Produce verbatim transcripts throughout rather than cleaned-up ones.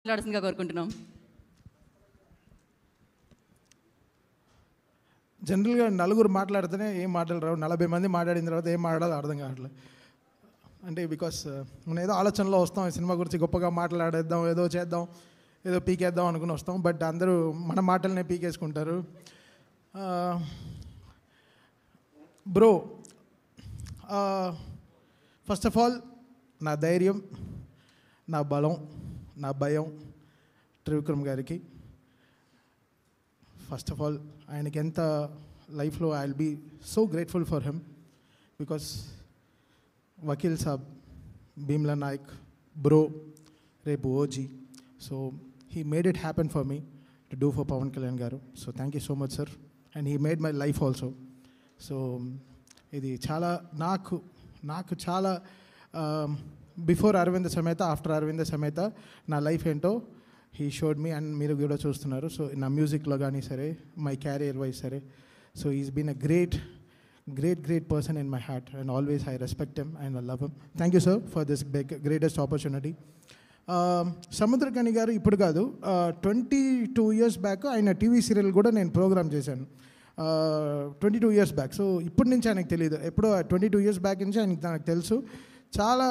మాట్లాడాల్సిందిగా కోరుకుంటున్నాం. జనరల్గా నలుగురు మాట్లాడితేనే ఏం మాటలు రావు, నలభై మంది మాట్లాడిన తర్వాత ఏం మాట్లాడాలో అర్థం కావట్లేదు. అంటే బికాస్ మనం ఏదో ఆలోచనలో వస్తాం, ఈ సినిమా గురించి గొప్పగా మాట్లాడేద్దాం, ఏదో చేద్దాం, ఏదో పీకేద్దాం అనుకుని వస్తాం. బట్ అందరూ మన మాటలనే పీకేసుకుంటారు. బ్రో, ఫస్ట్ ఆఫ్ ఆల్ నా ధైర్యం, నా బలం, నా భయం త్రివిక్రమ్ గారికి. ఫస్ట్ ఆఫ్ ఆల్ ఆయనకి ఎంత లైఫ్లో I will be so grateful for him because Vakeel Saab, Bheemla Nayak, bro, రేపు OG. So he made it happen for me to do for Pawan Kalyan garu. So thank you so much sir. And he made my life also. So ఇది చాలా నాకు నాకు చాలా before Aravinda Sametha, after Aravinda Sametha నా life ఏంటో he showed me. And మీరు కూడా చూస్తున్నారు. సో నా మ్యూజిక్లో కానీ సరే, మై క్యారియర్ వైజ్ సరే, so is been a great great great person in my heart and always I respect him and I love him. Thank you sir for this big greatest opportunity. Samuthirakani garu ఇప్పుడు కాదు, twenty two years back ఆయన TV serial కూడా నేను programme చేశాను. Twenty two years back. So ఇప్పటి నుంచి ఆయనకు తెలియదు, ఎప్పుడో ట్వంటీ టూ ఇయర్స్ బ్యాక్ నుంచి ఆయనకి నాకు తెలుసు. చాలా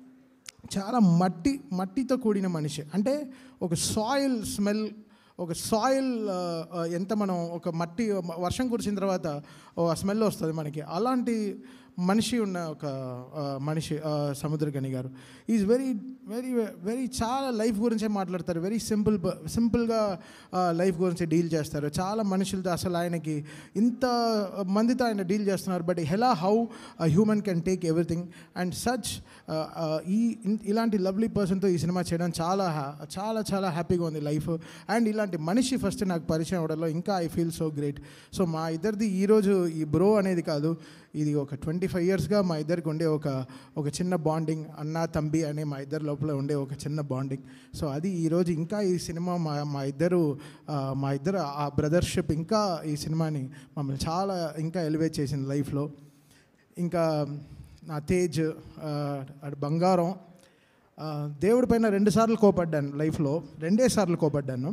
చాలా మట్టి మట్టితో కూడిన మనిషి. అంటే ఒక సాయిల్ స్మెల్, ఒక సాయిల్ ఎంత మనం ఒక మట్టి వర్షం కురిసిన తర్వాత ఆ స్మెల్ వస్తుంది మనకి, అలాంటి మనిషి ఉన్న ఒక మనిషి Samuthirakani garu. Is very very very చాలా లైఫ్ గురించే మాట్లాడతారు. వెరీ సింపుల్ సింపుల్గా లైఫ్ గురించి డీల్ చేస్తారు. చాలా మనుషులతో అసలు ఆయనకి ఇంత మందితో ఆయన డీల్ చేస్తున్నారు. బట్ ఎలా how human can take everything and such ఈ ఇలాంటి లవ్లీ పర్సన్తో ఈ సినిమా చేయడం చాలా చాలా చాలా హ్యాపీగా ఉంది లైఫ్. అండ్ ఇలాంటి మనిషి ఫస్ట్ నాకు పరిచయం అవ్వడంలో ఇంకా I feel so great. So మా ఇద్దరిది ఈరోజు ఈ బ్రో అనేది కాదు, ఇది ఒక ట్వంటీ ఫైవ్ ఇయర్స్గా మా ఇద్దరికి ఉండే ఒక ఒక చిన్న బాండింగ్, అన్న తంబి అనే మా ఇద్దరి లోపల ఉండే ఒక చిన్న బాండింగ్. సో అది ఈరోజు ఇంకా ఈ సినిమా మా మా ఇద్దరు మా ఇద్దరు ఆ బ్రదర్షిప్ ఇంకా ఈ సినిమాని మమ్మల్ని చాలా ఇంకా ఎలివేట్ చేసింది లైఫ్లో. ఇంకా నా తేజ్ అటు బంగారం, దేవుడి పైన రెండుసార్లు కోపడ్డాను లైఫ్లో, రెండే సార్లు కోపడ్డాను.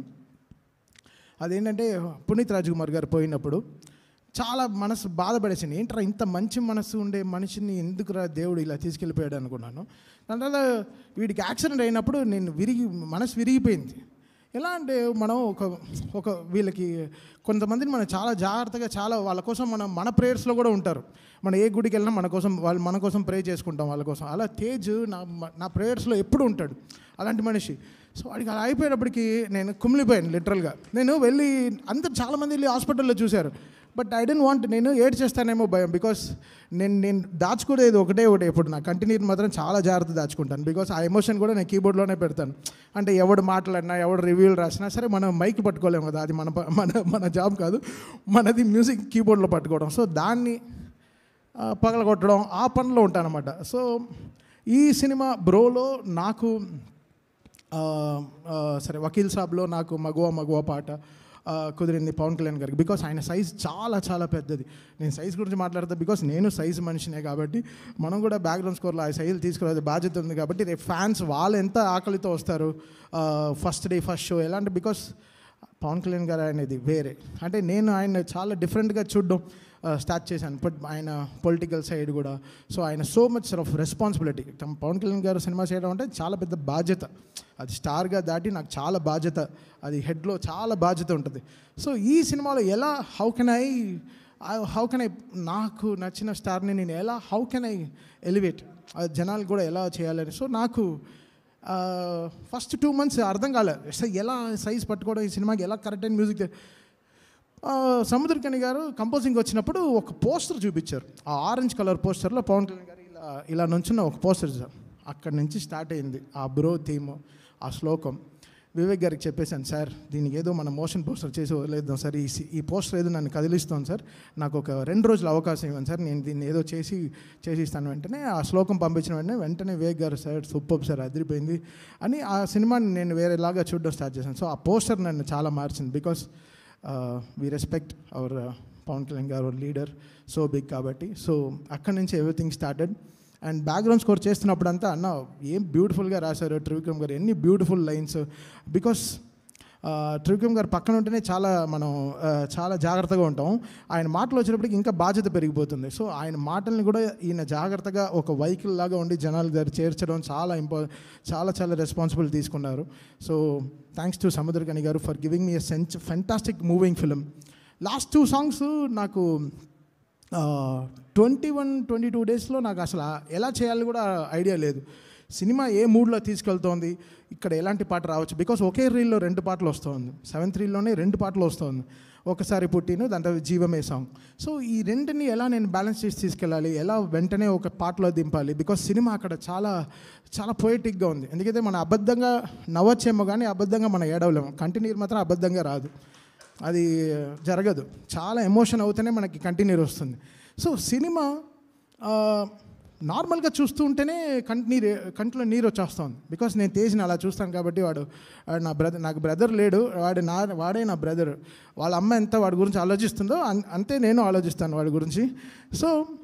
అదేంటంటే పునీత్ రాజ్ కుమార్ గారు పోయినప్పుడు చాలా మనసు బాధపడేసింది. ఏంట్రా ఇంత మంచి మనసు ఉండే మనిషిని ఎందుకురా దేవుడు ఇలా తీసుకెళ్ళిపోయాడు అనుకున్నాను. దాని తర్వాత వీడికి యాక్సిడెంట్ అయినప్పుడు నేను విరిగి మనసు విరిగిపోయింది. ఎలా అంటే మనం ఒక ఒక వీళ్ళకి కొంతమందిని మనం చాలా జాగ్రత్తగా, చాలా వాళ్ళ కోసం మనం మన ప్రేయర్స్లో కూడా ఉంటారు. మనం ఏ గుడికి వెళ్ళినా మన కోసం వాళ్ళు మన కోసం ప్రే చేసుకుంటాం వాళ్ళ కోసం. అలా తేజ్ నా నా ప్రేయర్స్లో ఎప్పుడు ఉంటాడు, అలాంటి మనిషి. సో వాడికి అలా అయిపోయేటప్పటికి నేను కుమిలిపోయాను లిటరల్గా. నేను వెళ్ళి అందరు చాలామంది వెళ్ళి హాస్పిటల్లో చూశారు. బట్ ఐ డోంట్ వాంట్, నేను ఏడ్ చేస్తానేమో భయం. బికాస్ నేను నేను దాచుకునేది ఒకటే ఒకటే ఇప్పుడు నా కంటిన్యూ మాత్రం చాలా జాగ్రత్త దాచుకుంటాను. బికాస్ ఆ ఎమోషన్ కూడా నేను కీబోర్డ్లోనే పెడతాను. అంటే ఎవడు మాట్లాడినా, ఎవడు రివ్యూలు రాసినా సరే మనం మైక్ పట్టుకోలేము కదా, అది మన మన మన జాబ్ కాదు, మనది మ్యూజిక్ కీబోర్డ్లో పట్టుకోవడం. సో దాన్ని పగలగొట్టడం, ఆ పనిలో ఉంటానన్నమాట. సో ఈ సినిమా బ్రోలో నాకు సరే వకీల్ సాబ్లో నాకు మగువ మగువ పాట కుదిరింది పవన్ కళ్యాణ్ గారికి. బికాస్ ఆయన సైజ్ చాలా చాలా పెద్దది. నేను సైజ్ గురించి మాట్లాడతా బికాస్ నేను సైజ్ మనిషినే కాబట్టి మనం కూడా బ్యాక్గ్రౌండ్ స్కోర్లో ఆ సైజులు తీసుకురావాలి బాధ్యత ఉంది. కాబట్టి రేపు ఫ్యాన్స్ వాళ్ళు ఎంత ఆకలితో వస్తారు ఫస్ట్ డే ఫస్ట్ షో ఎలా అంటే, బికాస్ పవన్ కళ్యాణ్ గారు అనేది వేరే. అంటే నేను ఆయన చాలా డిఫరెంట్గా చూడడం స్టార్ట్ చేశాను. బట్ ఆయన పొలిటికల్ సైడ్ కూడా, సో ఆయన so much of responsibility. Pawan Kalyan garu cinema చేయడం అంటే చాలా పెద్ద బాధ్యత. అది స్టార్గా దాటి నాకు చాలా బాధ్యత, అది హెడ్లో చాలా బాధ్యత ఉంటుంది. సో ఈ సినిమాలో ఎలా how can I how can I నాకు నచ్చిన స్టార్ని నేను ఎలా హౌ కెన్ ఐ ఎలివేట్ జనాలు కూడా ఎలా చేయాలని. సో నాకు ఫస్ట్ టూ మంత్స్ అర్థం కాలేదు అసలు ఎలా సైజ్ పట్టుకోవడం, ఈ సినిమాకి ఎలా కరెక్ట్ అయిన మ్యూజిక్. సముద్రకని గారు కంపోజింగ్ వచ్చినప్పుడు ఒక పోస్టర్ చూపించారు. ఆ ఆరెంజ్ కలర్ పోస్టర్లో పవన్ కళ్యాణ్ గారు ఇలా ఇలా నుంచున్న ఒక పోస్టర్ సార్. అక్కడి నుంచి స్టార్ట్ అయింది ఆ బ్రో థీమ్, ఆ శ్లోకం. వివేక్ గారికి చెప్పేశాను, సార్ దీనికి ఏదో మన మోషన్ పోస్టర్ చేసి వదిలేద్దాం సార్, ఈ ఈ పోస్టర్ ఏదో నన్ను కదిలిస్తాను సార్, నాకు ఒక రెండు రోజులు అవకాశం ఇవ్వండి సార్, నేను దీన్ని ఏదో చేసి చేసి ఇస్తాను. వెంటనే ఆ శ్లోకం పంపించిన వెంటనే వెంటనే వివేక్ గారు, సార్ సూపర్ సార్ అదిరిపోయింది అని ఆ సినిమాని నేను వేరేలాగా చూడడం స్టార్ట్ చేశాను. సో ఆ పోస్టర్ నన్ను చాలా మార్చింది. Because we respect our Pawan Kalyan garu leader so big కాబట్టి. సో అక్కడి నుంచి everything started. And background score చేస్తున్నప్పుడు అంతా అన్న ఏం బ్యూటిఫుల్గా రాశారు త్రివిక్రమ్ గారు, ఎన్ని బ్యూటిఫుల్ లైన్స్. బికాస్ త్రివిక్రమ్ గారు పక్కన ఉంటేనే చాలా మనం చాలా జాగ్రత్తగా ఉంటాం. ఆయన మాటలు వచ్చినప్పటికి ఇంకా బాధ్యత పెరిగిపోతుంది. సో ఆయన మాటల్ని కూడా ఈయన జాగ్రత్తగా ఒక వెహికల్ లాగా ఉండి జనాల దగ్గర చేర్చడం చాలా ఇంపా చాలా చాలా రెస్పాన్సిబుల్ తీసుకున్నారు. So thanks to Samuthirakani garu for giving me a sense fantastic moving film. Last two songs నాకు ట్వంటీ వన్ ట్వంటీ టూ డేస్లో నాకు అసలు ఎలా చేయాలో కూడా ఐడియా లేదు. సినిమా ఏ మూడ్లో తీసుకెళ్తోంది, ఇక్కడ ఎలాంటి పాట రావచ్చు. బికాస్ ఒకే రీల్లో రెండు పాటలు వస్తుంది, సెవెంత్ రీల్లోనే రెండు పాటలు వస్తుంది. ఒకసారి పుట్టిను, దాని తర్వాత జీవమే సాంగ్. సో ఈ రెంటిని ఎలా నేను బ్యాలెన్స్ చేసి తీసుకెళ్ళాలి, ఎలా వెంటనే ఒక పాటలో దింపాలి. బికాస్ సినిమా అక్కడ చాలా చాలా పొయిటిక్గా ఉంది. ఎందుకంటే మన అబద్ధంగా నవ్వచ్చేమో కానీ అబద్ధంగా మనం ఏడవలేము. కంటిన్యూర్ మాత్రం అబద్ధంగా రాదు, అది జరగదు. చాలా ఎమోషన్ అవుతూనే మనకి కంటిన్యూర్ వస్తుంది. సో సినిమా నార్మల్గా చూస్తూ ఉంటేనే కంటి నీరు కంట్లో నీరు వచ్చేస్తుంది. బికాస్ నేను తేజ్ని అలా చూస్తాను కాబట్టి. వాడు వాడు నా బ్రదర్, నాకు బ్రదర్ లేడు, వాడు నా వాడే నా బ్రదర్. వాళ్ళ అమ్మ ఎంత వాడి గురించి ఆలోచిస్తుందో అంతే నేను ఆలోచిస్తాను వాడి గురించి. సో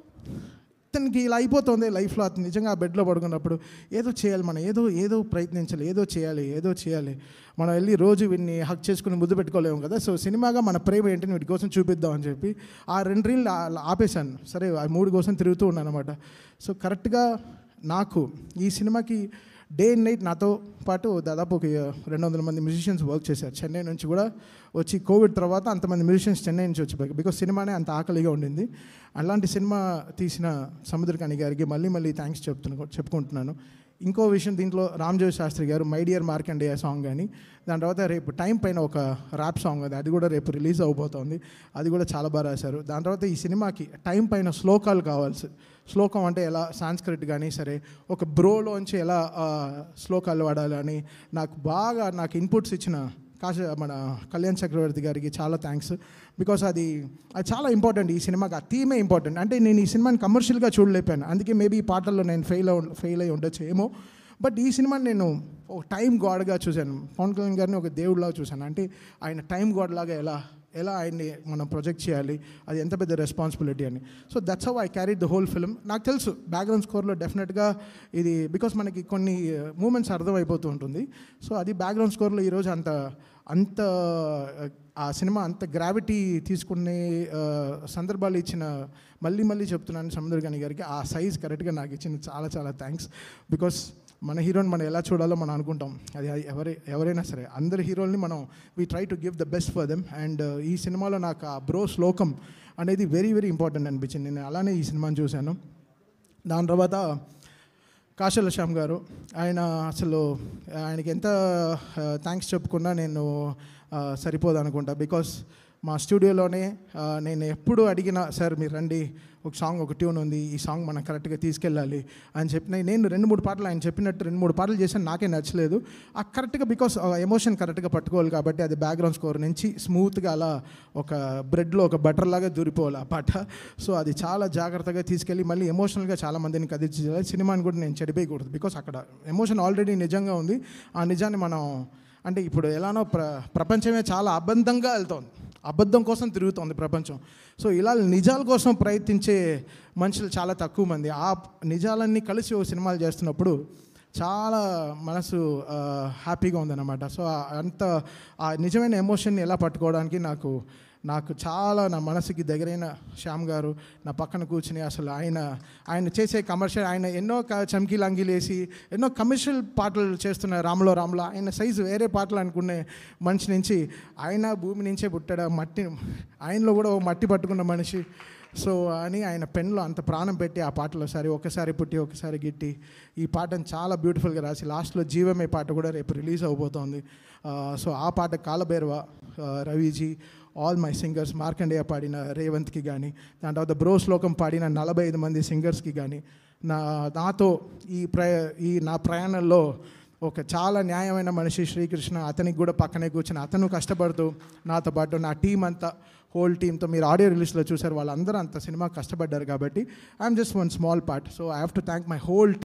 తనకి ఇలా అయిపోతుంది లైఫ్లో. అతను నిజంగా ఆ బెడ్లో పడుకున్నప్పుడు ఏదో చేయాలి, మనం ఏదో ఏదో ప్రయత్నించాలి, ఏదో చేయాలి ఏదో చేయాలి. మనం వెళ్ళి రోజు వీడిని హక్ చేసుకుని ముద్దు పెట్టుకోలేము కదా. సో సినిమాగా మన ప్రేమ ఏంటని వీటి కోసం చూపిద్దాం అని చెప్పి ఆ రెండు రీళ్ళు ఆపేశాను. సరే ఆ మూడు కోసం తిరుగుతూ ఉన్నాను అనమాట. సో కరెక్ట్గా నాకు ఈ సినిమాకి డే అండ్ నైట్ నాతో పాటు దాదాపు ఒక రెండు వందల మంది మ్యూజిషియన్స్ వర్క్ చేశారు. చెన్నై నుంచి కూడా వచ్చి కోవిడ్ తర్వాత అంతమంది మ్యూజిషియన్స్ చెన్నై నుంచి వచ్చి, బికాస్ సినిమానే అంత ఆకలిగా ఉండింది. అలాంటి సినిమా తీసిన సముద్రకని గారికి మళ్ళీ మళ్ళీ థ్యాంక్స్ చెప్తున్నా చెప్పుకుంటున్నాను. ఇంకో విషయం, దీంట్లో రామ్జోయ్ శాస్త్రి గారు మై డియర్ మార్కండేయ సాంగ్ కానీ, దాని తర్వాత రేపు టైం పైన ఒక ర్యాప్ సాంగ్ అది అది కూడా రేపు రిలీజ్ అవబోతోంది. అది కూడా చాలా బాగా రాశారు. దాని తర్వాత ఈ సినిమాకి టైం పైన శ్లోకాలు కావాల్సి, శ్లోకం అంటే ఎలా సాంస్క్రిట్ కానీ సరే ఒక బ్రోలోంచి ఎలా శ్లోకాలు వాడాలి అని నాకు బాగా నాకు ఇన్పుట్స్ ఇచ్చిన కాశ మన కళ్యాణ్ చక్రవర్తి గారికి చాలా థ్యాంక్స్. బికాస్ అది అది చాలా ఇంపార్టెంట్ ఈ సినిమాకి. ఆ థీమే ఇంపార్టెంట్. అంటే నేను ఈ సినిమాని కమర్షియల్గా చూడలేకపోయాను, అందుకే మేబీ ఈ పాటల్లో నేను ఫెయిల్ అవు ఫెయిల్ అయి ఉండొచ్చు ఏమో. బట్ ఈ సినిమాని నేను ఒక టైం గాడ్గా చూశాను. పవన్ కళ్యాణ్ గారిని ఒక దేవుడిలాగా చూశాను. అంటే ఆయన టైం గాడ్ లాగా ఎలా ఎలా ఆయన్ని మనం ప్రొజెక్ట్ చేయాలి, అది ఎంత పెద్ద రెస్పాన్సిబిలిటీ అని. So that's how I carried the whole film. నాకు తెలుసు బ్యాక్గ్రౌండ్ స్కోర్లో డెఫినెట్గా ఇది బికాస్ మనకి కొన్ని మూమెంట్స్ అర్థమైపోతూ ఉంటుంది. సో అది బ్యాక్గ్రౌండ్ స్కోర్లో ఈరోజు అంత అంత ఆ సినిమా అంత గ్రావిటీ తీసుకునే సందర్భాలు ఇచ్చిన, మళ్ళీ మళ్ళీ చెప్తున్నాను సముద్రకని గారికి, ఆ సైజ్ కరెక్ట్గా నాకు ఇచ్చిన చాలా చాలా థ్యాంక్స్. బికాస్ మన హీరోని మనం ఎలా చూడాలో మనం అనుకుంటాం, అది ఎవరి ఎవరైనా సరే అందరి హీరోల్ని మనం we try to give the best for them. And ఈ సినిమాలో నాకు ఆ బ్రో శ్లోకం అనేది వెరీ వెరీ ఇంపార్టెంట్ అనిపించింది. నేను అలానే ఈ సినిమాని చూశాను. దాని తర్వాత కాశల శ్యామ్ గారు, ఆయన అసలు ఆయనకి ఎంత థ్యాంక్స్ చెప్పుకున్నా నేను సరిపోదు అనుకుంటా. బికాస్ మా స్టూడియోలోనే నేను ఎప్పుడు అడిగినా, సార్ మీరు రండి, ఒక సాంగ్ ఒక ట్యూన్ ఉంది, ఈ సాంగ్ మనం కరెక్ట్గా తీసుకెళ్ళాలి అని చెప్పిన నేను రెండు మూడు పాటలు ఆయన చెప్పినట్టు రెండు మూడు పాటలు చేశాను, నాకే నచ్చలేదు. ఆ కరెక్ట్గా బికాస్ ఎమోషన్ కరెక్ట్గా పట్టుకోవాలి కాబట్టి అది బ్యాక్గ్రౌండ్ స్కోర్ నుంచి స్మూత్గా అలా ఒక బ్రెడ్లో ఒక బటర్ లాగా దూరిపోవాలి ఆ పాట. సో అది చాలా జాగ్రత్తగా తీసుకెళ్ళి మళ్ళీ ఎమోషనల్గా చాలామందిని కదిలించాలి. సినిమాని కూడా నేను చెడిపోయకూడదు, బికాస్ అక్కడ ఎమోషన్ ఆల్రెడీ నిజంగా ఉంది. ఆ నిజాన్ని మనం అంటే ఇప్పుడు ఎలానో ప్ర ప్రపంచమే చాలా అబద్ధంగా వెళ్తోంది, అబద్ధం కోసం తిరుగుతోంది ప్రపంచం. సో ఇలా నిజాల కోసం ప్రయత్నించే మనుషులు చాలా తక్కువ మంది. ఆ నిజాలన్నీ కలిసి ఓ సినిమాలు చేస్తున్నప్పుడు చాలా మనసు హ్యాపీగా ఉందన్నమాట. సో అంత ఆ నిజమైన ఎమోషన్ని ఎలా పట్టుకోవడానికి నాకు నాకు చాలా నా మనసుకి దగ్గరైన శ్యామ్ గారు నా పక్కన కూర్చుని అసలు ఆయన ఆయన చేసే కమర్షియల్, ఆయన ఎన్నో చమ్కీలు అంగిలేసి ఎన్నో కమర్షియల్ పాటలు చేస్తున్న రాములో రాములో ఆయన సైజు వేరే పాటలు అనుకునే మనిషి నుంచి ఆయన భూమి నుంచే పుట్టాడు, మట్టి ఆయనలో కూడా ఓ మట్టి పట్టుకున్న మనిషి. సో అని ఆయన పెన్లో అంత ప్రాణం పెట్టి ఆ పాటలో సరే ఒకసారి పుట్టి ఒకసారి గిట్టి ఈ పాటను చాలా బ్యూటిఫుల్గా రాసి లాస్ట్లో జీవమే పాట కూడా రేపు రిలీజ్ అవబోతోంది. సో ఆ పాట Kaalabhairava Raviji, all my singers, Markandeya పాడిన రేవంత్కి కానీ, దాని తర్వాత బ్రో శ్లోకం పాడిన నలభై ఐదు మంది సింగర్స్కి కానీ, నా నాతో ఈ ప్రయ ఈ నా ప్రయాణంలో ఒక చాలా న్యాయమైన మనిషి శ్రీకృష్ణ, అతనికి కూడా పక్కనే కూర్చొని అతను కష్టపడుతూ నాతో పాటు నా టీం అంతా హోల్ టీమ్తో మీరు ఆడియో రిలీజ్లో చూసారు, వాళ్ళందరూ అంత సినిమా కష్టపడ్డారు కాబట్టి I'm just one small part. So I have to thank my whole